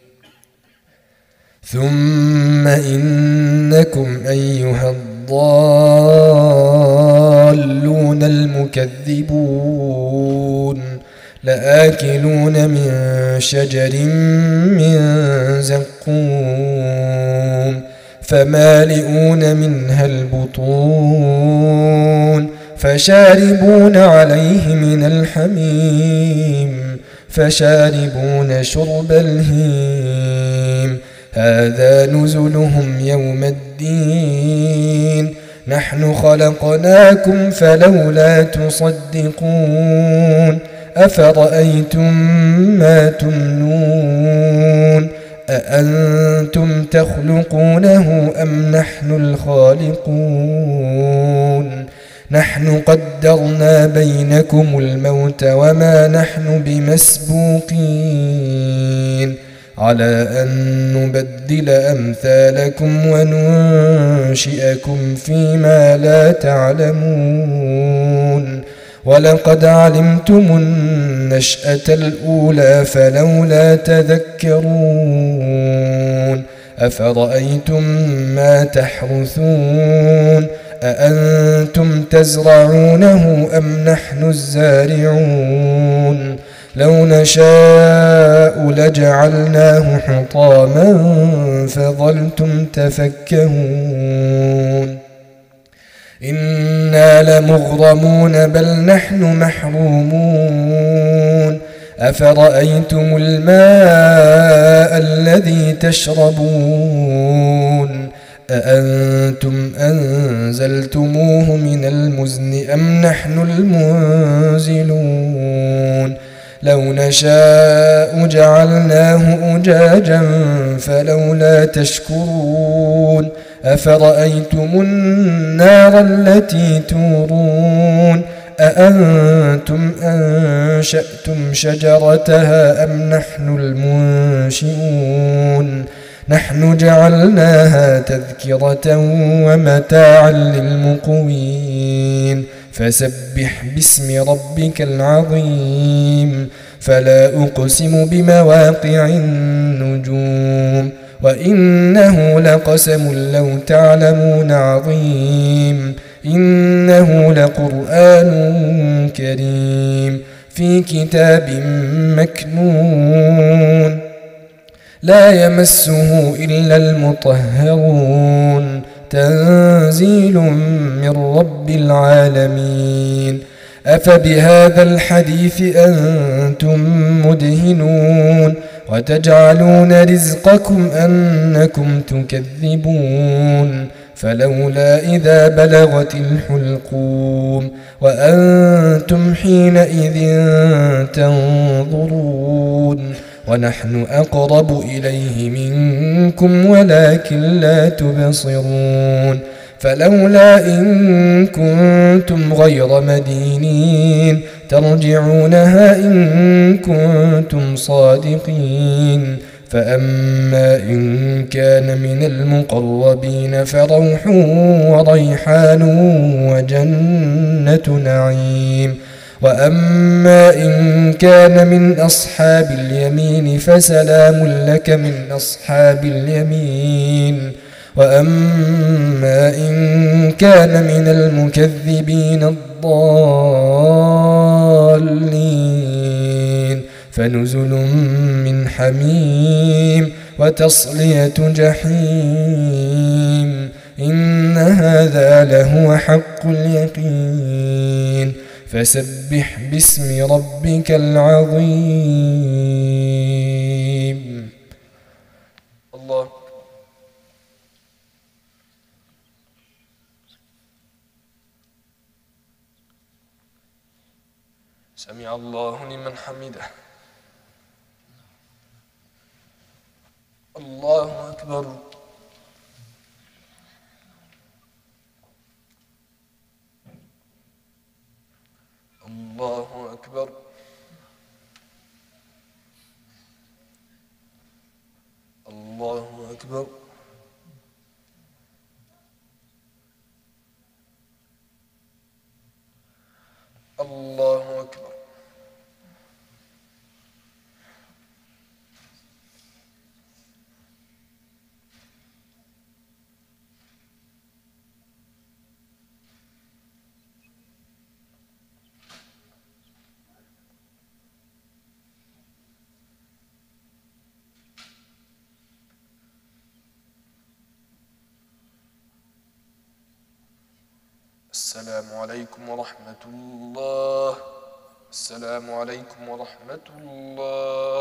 ثم إنكم أيها الضالون المكذبون لآكلون من شجر من زقوم فمالئون منها البطون فشاربون عليه من الحميم فشاربون شرب الهيم هذا نزلهم يوم الدين نحن خلقناكم فلولا تصدقون أفرأيتم ما تمنون أأنتم تخلقونه أم نحن الخالقون نحن قدرنا بينكم الموت وما نحن بمسبوقين على أن نبدل أمثالكم وننشئكم فيما لا تعلمون ولقد علمتم النشأة الأولى فلولا تذكرون أفرأيتم ما تحرثون أأنتم تزرعونه أم نحن الزارعون لو نشاء لجعلناه حطاما فظلتم تفكهون إنا لمغرمون بل نحن محرومون أفرأيتم الماء الذي تشربون أأنتم أنزلتموه من المزن أم نحن المنزلون لو نشاء جعلناه أجاجا فلولا تشكرون أفرأيتم النار التي تورون أأنتم أنشأتم شجرتها أم نحن المنشئون نحن جعلناها تذكرة ومتاعا للمقوين فسبح باسم ربك العظيم فلا أقسم بمواقع النجوم وإنه لقسم لو تعلمون عظيم إنه لقرآن كريم في كتاب مكنون لا يمسه إلا المطهرون تنزيل من رب العالمين أفبهذا الحديث أنتم مدهنون وتجعلون رزقكم أنكم تكذبون فلولا إذا بلغت الحلقوم وأنتم حينئذ تنظرون ونحن أقرب إليه منكم ولكن لا تبصرون فلولا إن كنتم غير مدينين ترجعونها إن كنتم صادقين فأما إن كان من المقربين فروح وريحان وجنة نعيم وأما إن كان من أصحاب اليمين فسلام لك من أصحاب اليمين وأما إن كان من المكذبين الضالين فنزل من حميم وتصلية جحيم إن هذا لهو حق اليقين فسبح باسم ربك العظيم. الله. سمع الله لمن حمده. الله أكبر. الله أكبر. الله أكبر. الله أكبر. السلام عليكم ورحمة الله. السلام عليكم ورحمة الله.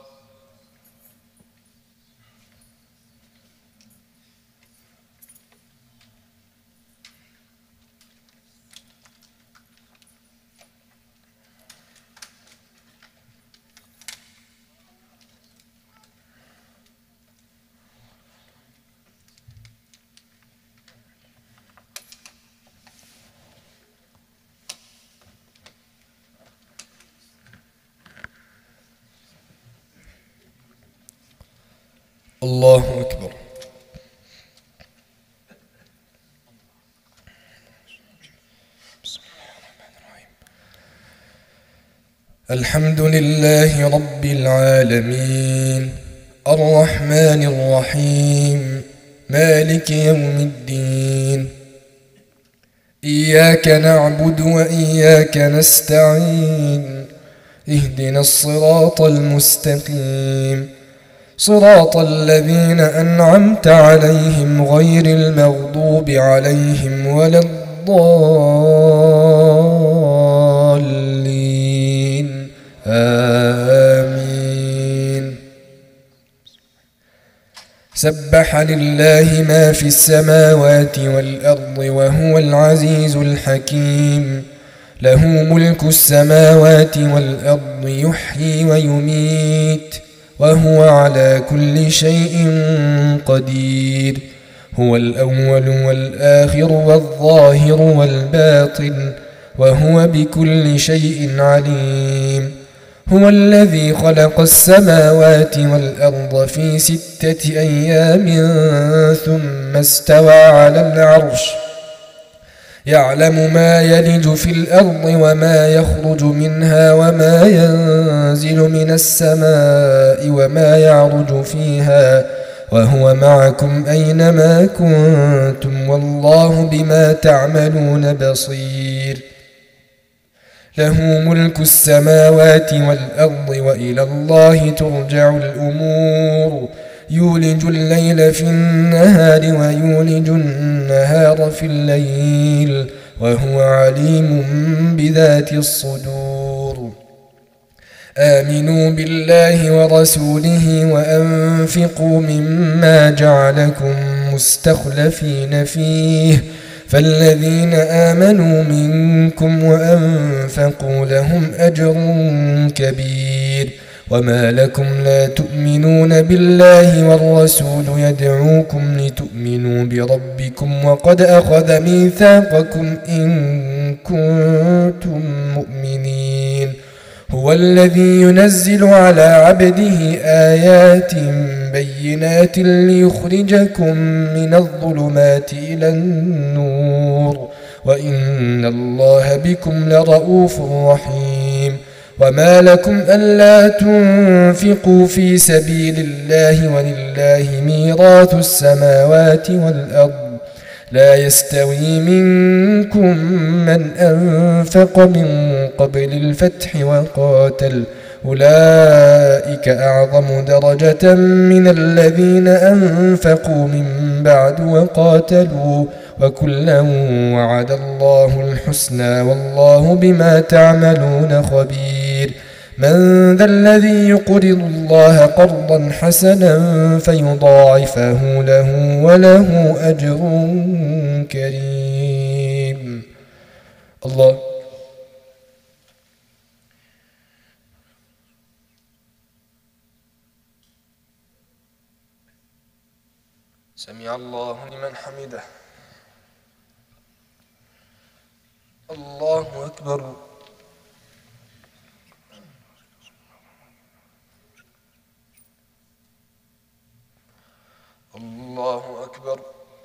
الله أكبر. بسم الله الرحمن الرحيم. الحمد لله رب العالمين الرحمن الرحيم مالك يوم الدين إياك نعبد وإياك نستعين اهدنا الصراط المستقيم صراط الذين أنعمت عليهم غير المغضوب عليهم ولا الضالين آمين. سبح لله ما في السماوات والأرض وهو العزيز الحكيم له ملك السماوات والأرض يحيي ويميت وهو على كل شيء قدير. هو الأول والآخر والظاهر والباطن وهو بكل شيء عليم. هو الذي خلق السماوات والأرض في ستة أيام ثم استوى على العرش يعلم ما يلج في الأرض وما يخرج منها وما ينزل من السماء وما يعرج فيها وهو معكم أينما كنتم والله بما تعملون بصير. له ملك السماوات والأرض وإلى الله ترجع الأمور يولج الليل في النهار ويولج النهار في الليل وهو عليم بذات الصدور. آمنوا بالله ورسوله وأنفقوا مما جعلكم مستخلفين فيه فالذين آمنوا منكم وأنفقوا لهم أجر كبير. وما لكم لا تؤمنون بالله والرسول يدعوكم لتؤمنوا بربكم وقد أخذ ميثاقكم إن كنتم مؤمنين. هو الذي ينزل على عبده آيات بينات ليخرجكم من الظلمات إلى النور وإن الله بكم لرؤوف رحيم. وما لكم ألا تنفقوا في سبيل الله ولله ميراث السماوات والأرض لا يستوي منكم من أنفق من قبل الفتح وقاتل أولئك أعظم درجة من الذين أنفقوا من بعد وقاتلوا وكلا وعد الله الحسنى والله بما تعملون خبير من ذا الذي يقرض الله قرضا حسنا فيضاعفه له وله أجر كريم. الله سمع الله لمن حمده. الله أكبر. الله أكبر.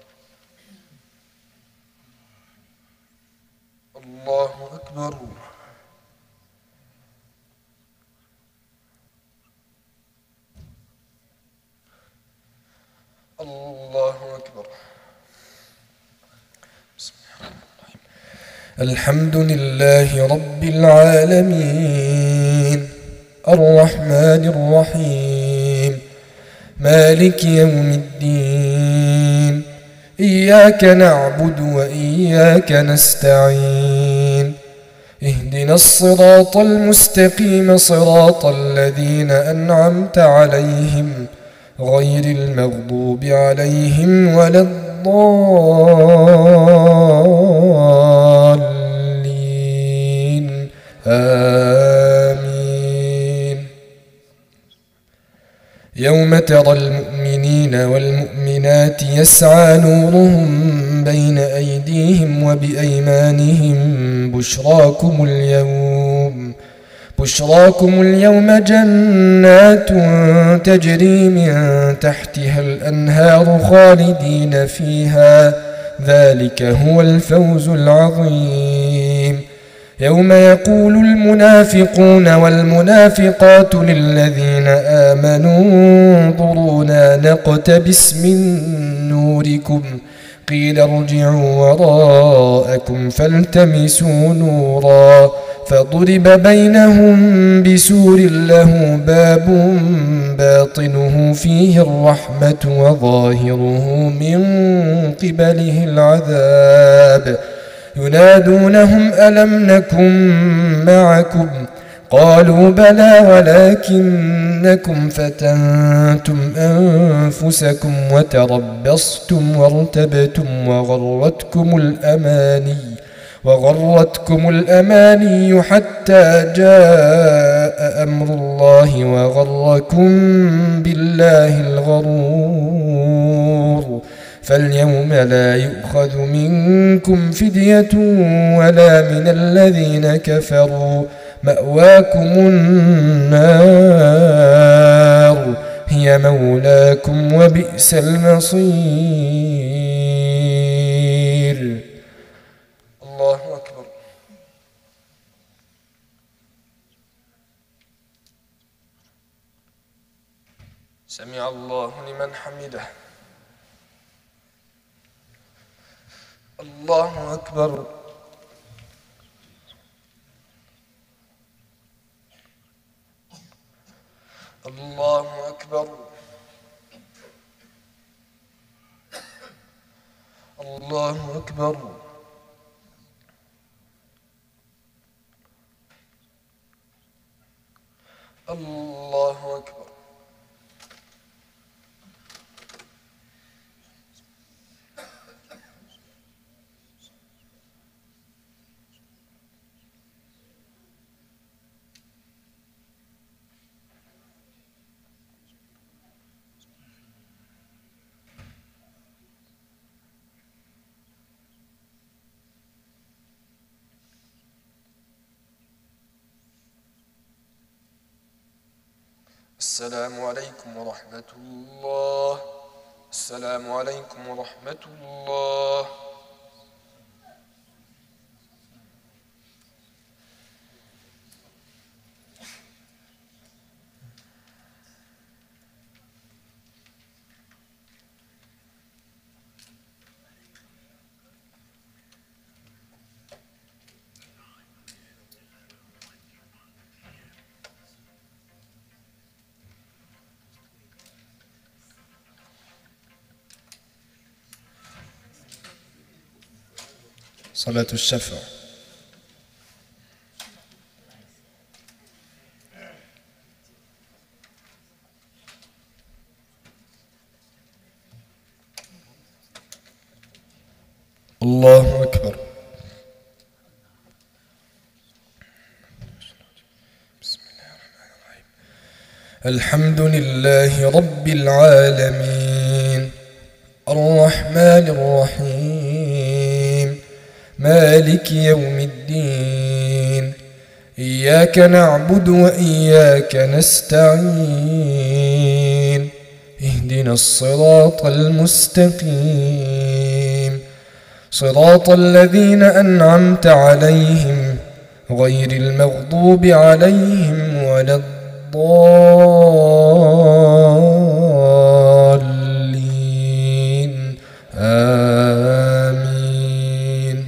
الله أكبر. الله أكبر. بسم الله الرحمن الرحيم. الحمد لله رب العالمين الرحمن الرحيم مالك يوم الدين إياك نعبد وإياك نستعين اهدنا الصراط المستقيم صراط الذين أنعمت عليهم غير المغضوب عليهم ولا الضالين آمين. يوم ترى المؤمنين والمؤمنات يسعى نورهم بين أيديهم وبأيمانهم بشراكم اليوم بشراكم اليوم جنات تجري من تحتها الأنهار خالدين فيها ذلك هو الفوز العظيم. يوم يقول المنافقون والمنافقات للذين آمنوا انظرونا نقتبس من نوركم قيل ارجعوا وراءكم فالتمسوا نورا فضرب بينهم بسور له باب باطنه فيه الرحمة وظاهره من قبله العذاب ينادونهم ألم نكن معكم قالوا بلى ولكنكم فتنتم أنفسكم وتربصتم وارتبتم وغرتكم الأماني وغرتكم الأماني حتى جاء أمر الله وغركم بالله الغرور فاليوم لا يؤخذ منكم فدية ولا من الذين كفروا مأواكم النار هي مولاكم وبئس المصير. الله أكبر. سمع الله لمن حمده. الله أكبر. الله أكبر. الله أكبر. الله أكبر. السلام عليكم ورحمة الله. السلام عليكم ورحمة الله. صلاة الشفع. الله أكبر. بسم الله الرحمن الرحيم. الحمد لله رب العالمين الرحمن الرحيم مالك يوم الدين إياك نعبد وإياك نستعين اهدنا الصراط المستقيم صراط الذين أنعمت عليهم غير المغضوب عليهم ولا الضالين آمين.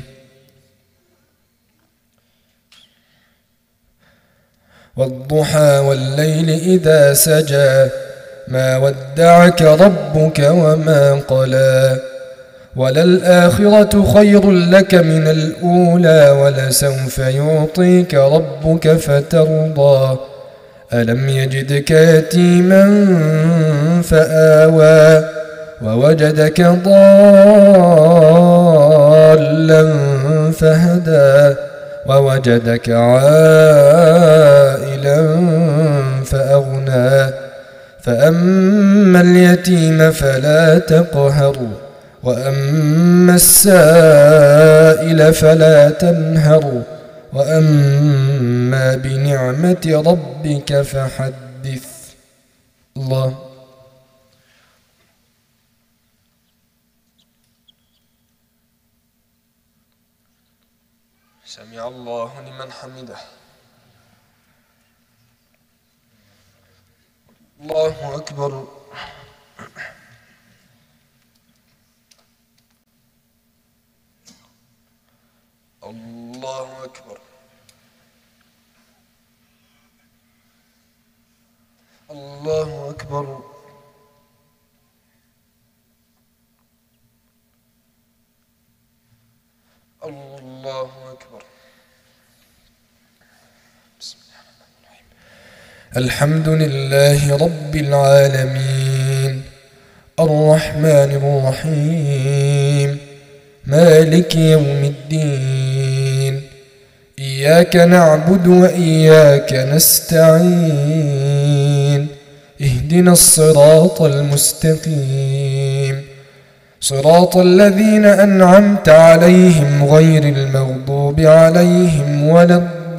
والضحى والليل إذا سجى ما ودعك ربك وما قلى وللآخرة خير لك من الأولى ولسوف يعطيك ربك فترضى ألم يجدك يتيما فآوى ووجدك ضالا فهدى ووجدك عائلا فأغنى فأما اليتيم فلا تقهر وأما السائل فلا تنهر وأما بنعمة ربك فحدث. الله. سمع الله لمن حمده. الله أكبر. الله أكبر. الله أكبر. الله أكبر. بسم الله الرحمن الرحيم. الحمد لله رب العالمين الرحمن الرحيم مالك يوم الدين إياك نعبد وإياك نستعين اهدنا الصراط المستقيم صراط الذين أنعمت عليهم غير المغضوب عليهم ولا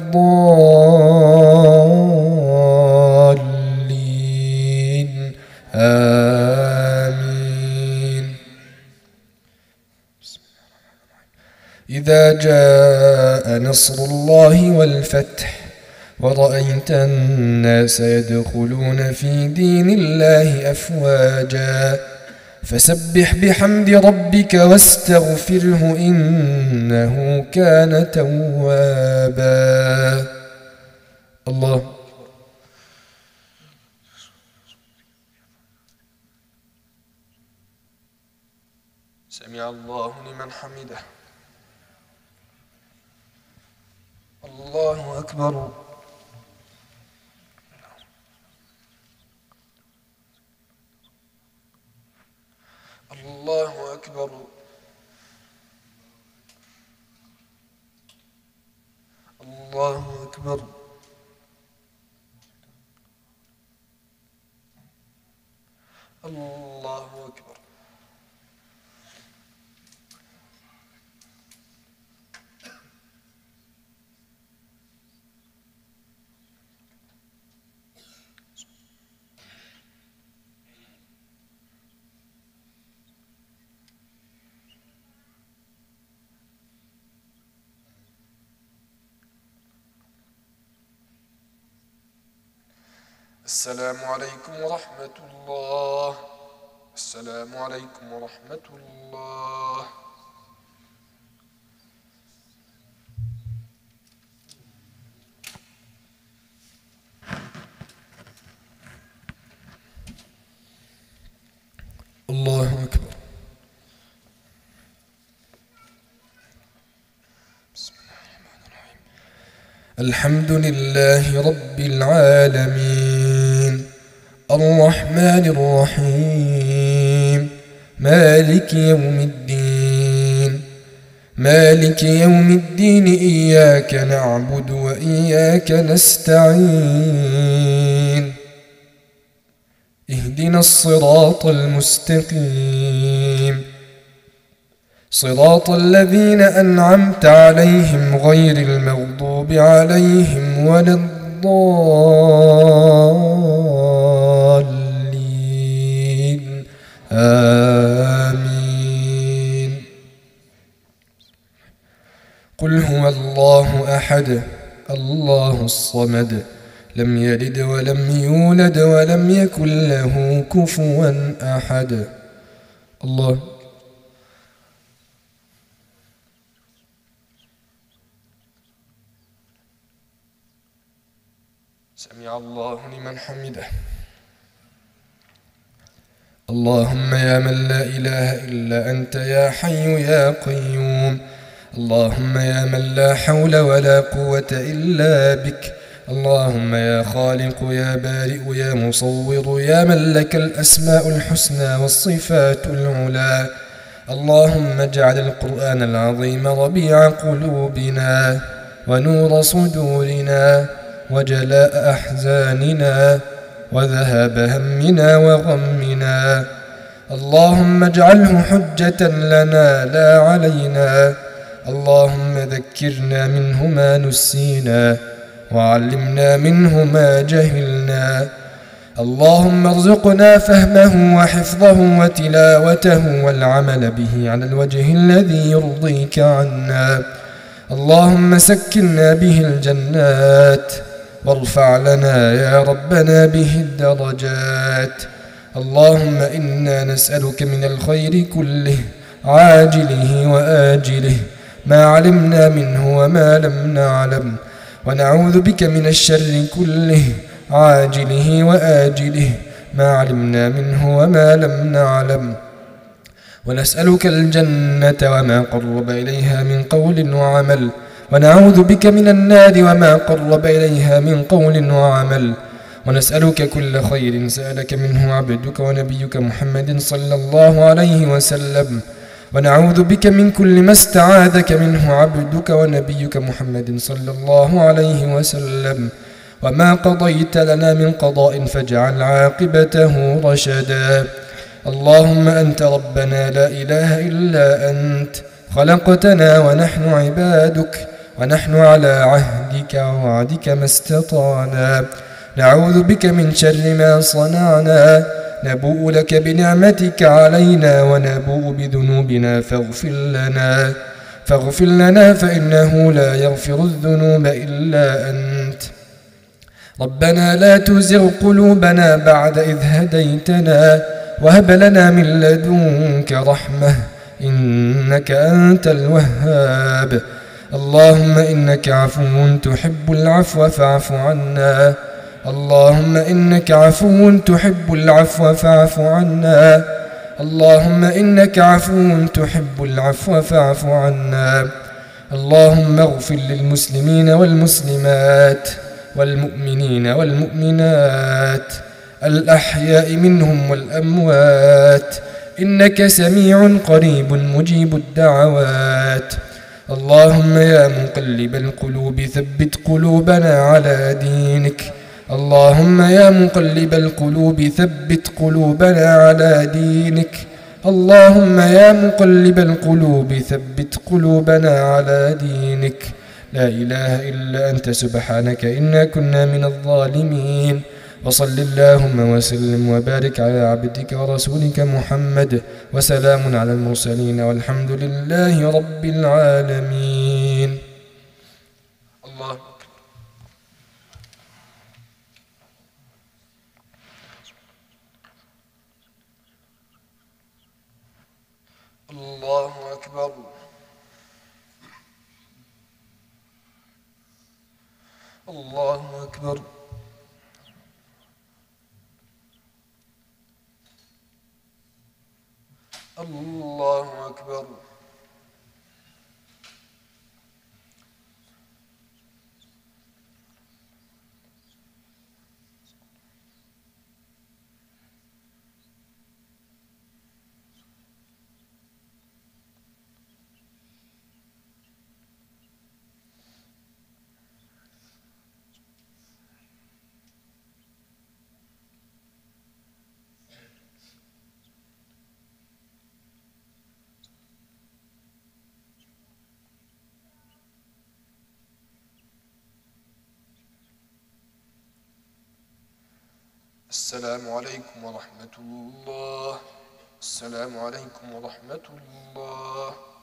الضالين آمين. إذا جاء نصر الله والفتح ورأيت الناس يدخلون في دين الله أفواجا فسبح بحمد ربك واستغفره إنه كان توابا. الله. سمع الله لمن حمده. الله أكبر. الله أكبر. الله أكبر. الله أكبر. السلام عليكم ورحمة الله. السلام عليكم ورحمة الله. الله أكبر. الحمد لله رب العالمين الرحمن الرحيم مالك يوم الدين مالك يوم الدين إياك نعبد وإياك نستعين اهدنا الصراط المستقيم صراط الذين أنعمت عليهم غير المغضوب عليهم ولا الضالين آمين. قل هو الله أحد الله الصمد لم يلد ولم يولد ولم يكن له كفوا أحد. الله سمع الله لمن حمده. اللهم يا من لا إله إلا أنت يا حي يا قيوم. اللهم يا من لا حول ولا قوة إلا بك. اللهم يا خالق يا بارئ يا مصور يا من لك الأسماء الحسنى والصفات العلى. اللهم اجعل القرآن العظيم ربيع قلوبنا ونور صدورنا وجلاء أحزاننا وذهاب همنا وغمنا. اللهم اجعله حجة لنا لا علينا. اللهم ذكرنا منه ما نسينا وعلمنا منه ما جهلنا. اللهم ارزقنا فهمه وحفظه وتلاوته والعمل به على الوجه الذي يرضيك عنا. اللهم سكننا به الجنات وارفع لنا يا ربنا به الدرجات. اللهم إنا نسألك من الخير كله عاجله وآجله ما علمنا منه وما لم نعلم، ونعوذ بك من الشر كله عاجله وآجله ما علمنا منه وما لم نعلم، ونسألك الجنة وما قرب إليها من قول وعمل، ونعوذ بك من النار وما قرب إليها من قول وعمل، ونسألك كل خير سألك منه عبدك ونبيك محمد صلى الله عليه وسلم، ونعوذ بك من كل ما استعاذك منه عبدك ونبيك محمد صلى الله عليه وسلم، وما قضيت لنا من قضاء فاجعل عاقبته رشدا. اللهم أنت ربنا لا إله إلا أنت، خلقتنا ونحن عبادك، ونحن على عهدك ووعدك ما استطعنا، نعوذ بك من شر ما صنعنا، نبوء لك بنعمتك علينا ونبوء بذنوبنا فاغفر لنا فاغفر لنا فإنه لا يغفر الذنوب إلا أنت. ربنا لا تزغ قلوبنا بعد إذ هديتنا وهب لنا من لدنك رحمة إنك أنت الوهاب. اللهم إنك عفو تحب العفو فاعف عنا. اللهم إنك عفو تحب العفو فاعف عنا. اللهم إنك عفو تحب العفو فاعف عنا. اللهم اغفر للمسلمين والمسلمات والمؤمنين والمؤمنات الأحياء منهم والأموات إنك سميع قريب مجيب الدعوات. اللهم يا مقلب القلوب ثبت قلوبنا على دينك. اللهم يا مقلب القلوب ثبت قلوبنا على دينك. اللهم يا مقلب القلوب ثبت قلوبنا على دينك. لا إله إلا أنت سبحانك إنا كنا من الظالمين. وصل اللهم وسلم وبارك على عبدك ورسولك محمد، وسلام على المرسلين والحمد لله رب العالمين. الله الله أكبر. الله أكبر. الله أكبر. السلام عليكم ورحمة الله. السلام عليكم ورحمة الله.